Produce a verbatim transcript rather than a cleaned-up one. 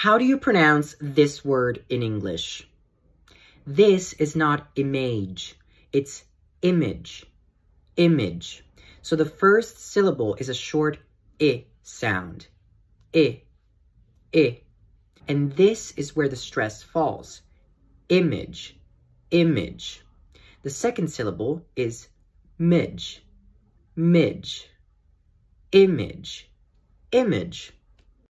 How do you pronounce this word in English? This is not image, it's image, image. So the first syllable is a short I sound, I, I. And this is where the stress falls, image, image. The second syllable is midge, midge, image, image.